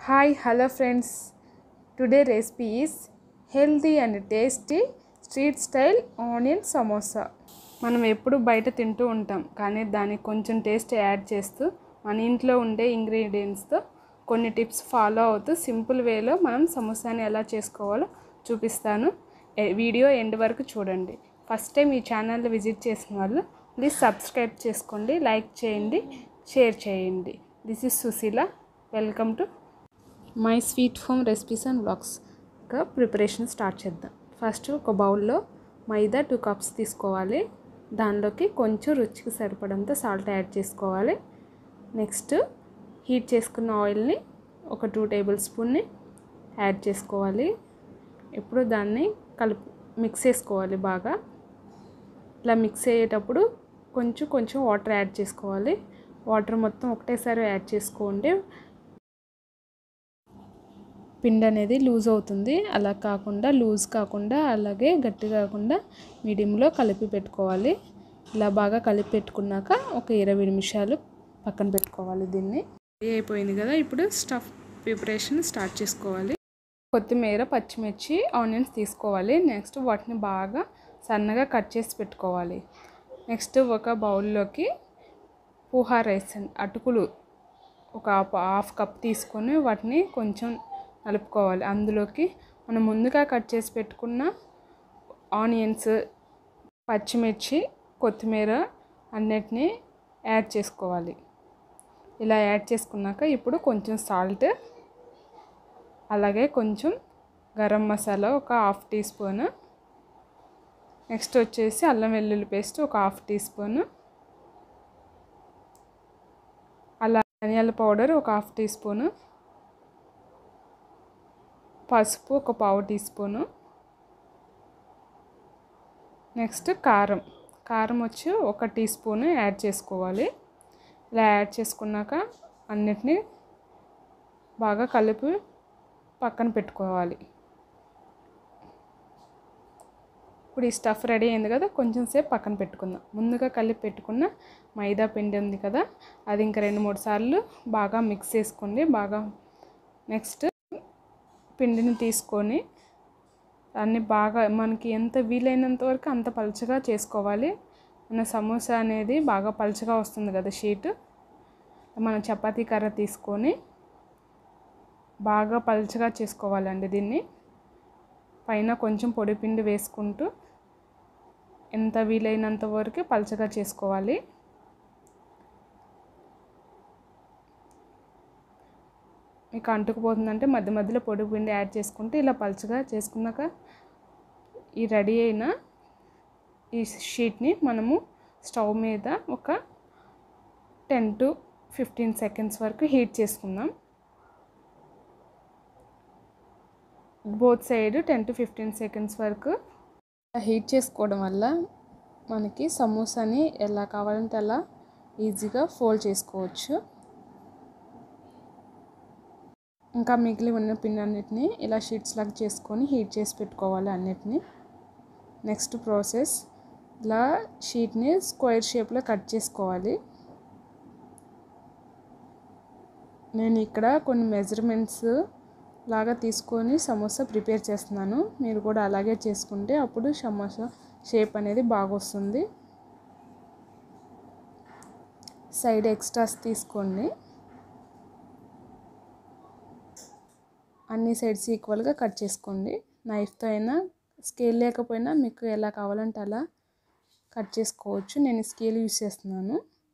Hi, hello friends. Today recipe is healthy and tasty street style onion samosa. మనం ఎప్పుడు బయట తింటూ ఉంటాం కానీ దానికి కొంచెం టేస్ట్ యాడ్ చేస్తూ మన ఇంట్లో ఉండే ఇంగ్రీడియెంట్స్ తో కొన్ని టిప్స్ ఫాలో అవుతూ సింపుల్ వేలో మనం సమోసాని ఎలా చేసుకోవాలో చూపిస్తాను. వీడియో ఎండ్ వరకు చూడండి. ఫస్ట్ టైం ఈ ఛానల్ ని విజిట్ చేసిన వాళ్ళు ప్లీజ్ సబ్స్క్రైబ్ చేసుకోండి, లైక్ చేయండి, షేర్ చేయండి. This is Sushila. Welcome to my sweet home recipes and vlogs. ఇంకా ప్రిపరేషన్ స్టార్ట్ చేద్దాం. ఫస్ట్ ఒక బౌల్లో మైదా 2 కప్స్ తీసుకోవాలి. దానిలోకి కొంచెం రుచికి సరిపడంత సాల్ట్ యాడ్ చేసుకోవాలి. నెక్స్ట్ హీట్ చేసుకున్న ఆయిల్ని ఒక 2 టేబుల్ స్పూన్ని యాడ్ చేసుకోవాలి. ఇప్పుడు దాన్ని మిక్స్ చేసుకోవాలి బాగా. ఇలా మిక్స్ అయ్యేటప్పుడు కొంచెం వాటర్ యాడ్ చేసుకోవాలి. వాటర్ మొత్తం ఒకటేసారి యాడ్ చేసుకోండి, పిండి అనేది లూజ్ అవుతుంది. అలా కాకుండా లూజ్ కాకుండా అలాగే గట్టి కాకుండా మీడియంలో కలిపి పెట్టుకోవాలి. ఇలా బాగా కలిపి పెట్టుకున్నాక ఒక 20 నిమిషాలు పక్కన పెట్టుకోవాలి. దీన్ని రెడీ అయిపోయింది కదా. ఇప్పుడు స్టఫ్ ప్రిపరేషన్ స్టార్ట్ చేసుకోవాలి. కొత్తిమీర, పచ్చిమిర్చి, ఆనియన్స్ తీసుకోవాలి. నెక్స్ట్ వాటిని బాగా సన్నగా కట్ చేసి పెట్టుకోవాలి. నెక్స్ట్ ఒక బౌల్లోకి పోహా రైస్ అటుకులు ఒక హాఫ్ కప్ తీసుకొని వాటిని కొంచెం కలుపుకోవాలి. అందులోకి మనం ముందుగా కట్ చేసి పెట్టుకున్న ఆనియన్స్, పచ్చిమిర్చి, కొత్తిమీర అన్నిటినీ యాడ్ చేసుకోవాలి. ఇలా యాడ్ చేసుకున్నాక ఇప్పుడు కొంచెం సాల్ట్, అలాగే కొంచెం గరం మసాలా ఒక హాఫ్ టీ స్పూన్, నెక్స్ట్ వచ్చేసి అల్లం వెల్లుల్లి పేస్ట్ ఒక హాఫ్ టీ స్పూన్, అలా ధనియాల పౌడర్ ఒక హాఫ్ టీ స్పూన్, పసుపు ఒక పావు టీ స్పూను, నెక్స్ట్ కారం వచ్చి ఒక టీ స్పూన్ యాడ్ చేసుకోవాలి. ఇలా యాడ్ చేసుకున్నాక అన్నిటినీ బాగా కలిపి పక్కన పెట్టుకోవాలి. ఇప్పుడు ఈ స్టఫ్ రెడీ అయింది కదా, కొంచెం సేపు పక్కన పెట్టుకుందాం. ముందుగా కలిపి పెట్టుకున్న మైదా పిండి ఉంది కదా, అది ఇంకా 2-3 సార్లు బాగా మిక్స్ చేసుకోండి. నెక్స్ట్ పిండిని తీసుకొని దాన్ని బాగా మనకి ఎంత వీలైనంత వరకు అంత పలుచగా చేసుకోవాలి. మన సమోసా అనేది బాగా పలుచగా వస్తుంది కదా షీట్. మన చపాతీ కర్ర తీసుకొని బాగా పలుచగా చేసుకోవాలండి. దీన్ని పైన కొంచెం పొడి పిండి వేసుకుంటూ ఎంత వీలైనంత వరకు పలుచగా చేసుకోవాలి. మీకు అంటుకుపోతుందంటే మధ్య మధ్యలో పొడి పిండి యాడ్ చేసుకుంటే ఇలా పలుచగా చేసుకున్నాక ఈ రెడీ అయిన ఈ షీట్ని మనము స్టవ్ మీద ఒక 10 to 15 సెకండ్స్ వరకు హీట్ చేసుకుందాం. బోత్ సైడ్ 10 to 15 సెకండ్స్ వరకు హీట్ చేసుకోవడం వల్ల మనకి సమోసాని ఎలా కావాలంటే అలా ఈజీగా ఫోల్డ్ చేసుకోవచ్చు. ఇంకా మిగిలి ఉన్న పిండి అన్నిటిని ఇలా షీట్స్ లాగా చేసుకొని హీట్ చేసి పెట్టుకోవాలి అన్నిటినీ. నెక్స్ట్ ప్రాసెస్, ఇలా షీట్ని స్క్వేర్ షేప్లో కట్ చేసుకోవాలి. నేను ఇక్కడ కొన్ని మెజర్మెంట్స్ లాగా తీసుకొని సమోసా ప్రిపేర్ చేస్తున్నాను. మీరు కూడా అలాగే చేసుకుంటే అప్పుడు సమోసా షేప్ అనేది బాగా వస్తుంది. సైడ్ ఎక్స్ట్రాస్ తీసుకోండి. అన్ని సైడ్స్ ఈక్వల్గా కట్ చేసుకోండి. నైఫ్తో అయినా, స్కేల్ లేకపోయినా మీకు ఎలా కావాలంటే అలా కట్ చేసుకోవచ్చు. నేను స్కేల్ యూస్ చేస్తున్నాను.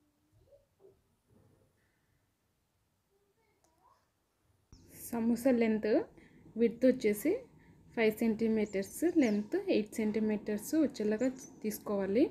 సమోసా లెంత్ విడ్త్ వచ్చేసి 5 సెంటీమీటర్స్, లెంత్ 8 సెంటీమీటర్స్ వచ్చేలాగా తీసుకోవాలి.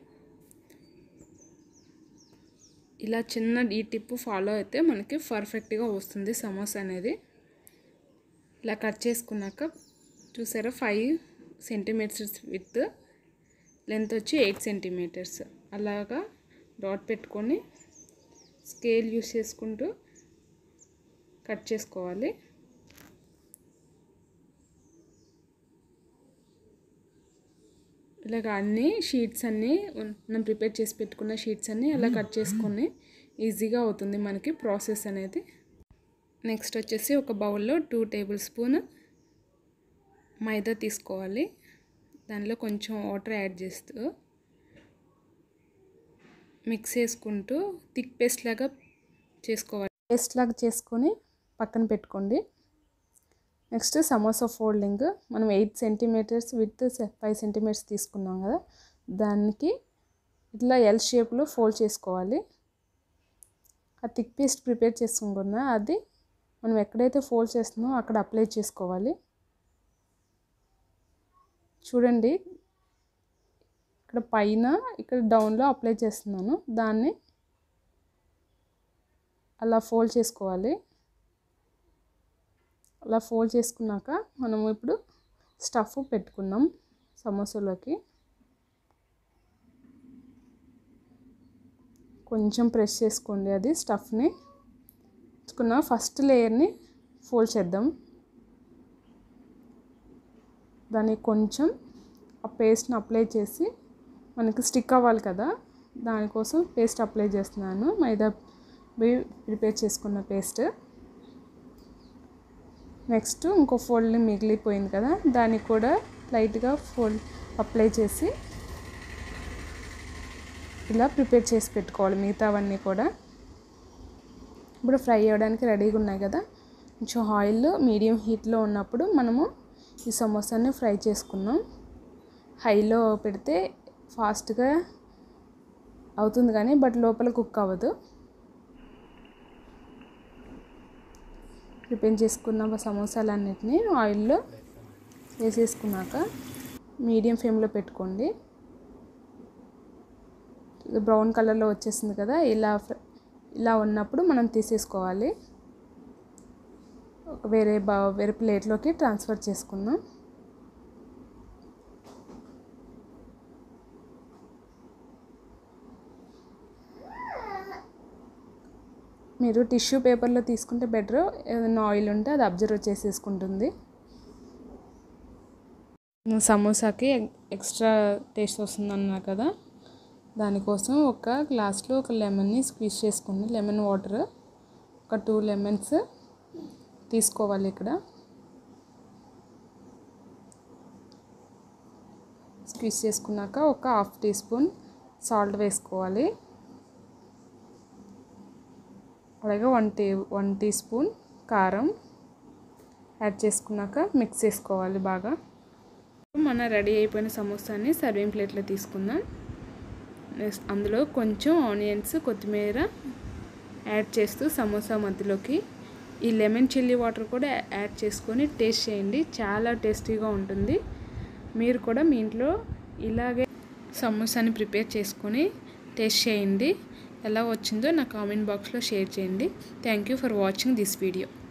ఇలా చిన్న ఈ టిప్ ఫాలో అయితే మనకి పర్ఫెక్ట్గా వస్తుంది సమోసా అనేది. ఇలా కట్ చేసుకున్నాక చూసారా 5 సెంటీమీటర్స్ విత్, లెంత్ వచ్చి 8 సెంటీమీటర్స్ అలాగా డాట్ పెట్టుకొని స్కేల్ యూస్ చేసుకుంటూ కట్ చేసుకోవాలి. ఇలాగ అన్ని షీట్స్ అన్నీ మనం ప్రిపేర్ చేసి పెట్టుకున్న షీట్స్ అన్నీ అలా కట్ చేసుకొని ఈజీగా అవుతుంది మనకి ప్రాసెస్ అనేది. నెక్స్ట్ వచ్చేసి ఒక బౌల్లో 2 టేబుల్ స్పూన్ మైదా తీసుకోవాలి. దానిలో కొంచెం వాటర్ యాడ్ చేస్తూ మిక్స్ చేసుకుంటూ థిక్ పేస్ట్ లాగా చేసుకోవాలి. పేస్ట్ లాగా చేసుకొని పక్కన పెట్టుకోండి. నెక్స్ట్ సమోసా ఫోల్డింగ్ మనం 8 సెంటీమీటర్స్ విత్ 5 సెంటీమీటర్స్ తీసుకున్నాం కదా, దానికి ఇట్లా ఎల్ షేప్లో ఫోల్డ్ చేసుకోవాలి. ఆ థిక్ పేస్ట్ ప్రిపేర్ చేసుకున్నా అది మనం ఎక్కడైతే ఫోల్డ్ చేస్తున్నామో అక్కడ అప్లై చేసుకోవాలి. చూడండి, ఇక్కడ పైన ఇక్కడ డౌన్లో అప్లై చేస్తున్నాను. దాన్ని అలా ఫోల్డ్ చేసుకోవాలి. అలా ఫోల్డ్ చేసుకున్నాక మనం ఇప్పుడు స్టఫ్ పెట్టుకున్నాం సమోసాలోకి. కొంచెం ప్రెస్ చేసుకోండి అది స్టఫ్ని. తీసుకున్న ఫస్ట్ లేయర్ని ఫోల్డ్ చేద్దాం. దానికి కొంచెం ఆ పేస్ట్ని అప్లై చేసి మనకి స్టిక్ అవ్వాలి కదా, దానికోసం పేస్ట్ అప్లై చేస్తున్నాను. మైదా ప్రిపేర్ చేసుకున్న పేస్ట్. నెక్స్ట్ ఇంకో ఫోల్డ్ మిగిలిపోయింది కదా, దానికి కూడా లైట్గా ఫోల్డ్ అప్లై చేసి ఇలా ప్రిపేర్ చేసి పెట్టుకోవాలి మిగతావన్నీ కూడా. ఇప్పుడు ఫ్రై అవ్వడానికి రెడీగా ఉన్నాయి కదా, కొంచెం ఆయిల్ మీడియం హీట్లో ఉన్నప్పుడు మనము ఈ సమోసాని ఫ్రై చేసుకున్నాం. హైలో పెడితే ఫాస్ట్గా అవుతుంది కానీ బట్ లోపల కుక్ అవ్వదు. ప్రిపేర్ చేసుకున్న సమోసాలన్నిటిని ఆయిల్లో వేసేసుకున్నాక మీడియం ఫ్లేమ్లో పెట్టుకోండి. బ్రౌన్ కలర్లో వచ్చేసింది కదా, ఇలా ఉన్నప్పుడు మనం తీసేసుకోవాలి. వేరే ప్లేట్లోకి ట్రాన్స్ఫర్ చేసుకుందాం. మీరు టిష్యూ పేపర్లో తీసుకుంటే బెటర్. ఏదైనా ఆయిల్ ఉంటే అది అబ్జర్వ్ చేసేసుకుంటుంది. సమోసాకి ఎక్స్ట్రా టేస్ట్ వస్తుందన్నా కదా, దానికోసం ఒక గ్లాస్లో ఒక లెమన్ని స్క్వీజ్ చేసుకోండి. లెమన్ వాటర్ ఒక 2 లెమన్స్ తీసుకోవాలి. ఇక్కడ స్క్వీజ్ చేసుకున్నాక ఒక 1/2 టీ స్పూన్ సాల్ట్ వేసుకోవాలి. అలాగే 1 టీ స్పూన్ కారం యాడ్ చేసుకున్నాక మిక్స్ చేసుకోవాలి బాగా. మన రెడీ అయిపోయిన సమోసాని సర్వింగ్ ప్లేట్లో తీసుకుందాం. నెక్స్ట్ అందులో కొంచెం ఆనియన్స్, కొత్తిమీర యాడ్ చేస్తూ సమోసా మధ్యలోకి ఈ లెమన్ చిల్లీ వాటర్ కూడా యాడ్ చేసుకొని టేస్ట్ చేయండి. చాలా టేస్టీగా ఉంటుంది. మీరు కూడా మీ ఇంట్లో ఇలాగే సమోసాని ప్రిపేర్ చేసుకొని టేస్ట్ చేయండి. ఎలా వచ్చిందో నా కామెంట్ బాక్స్లో షేర్ చేయండి. Thank you for watching this video.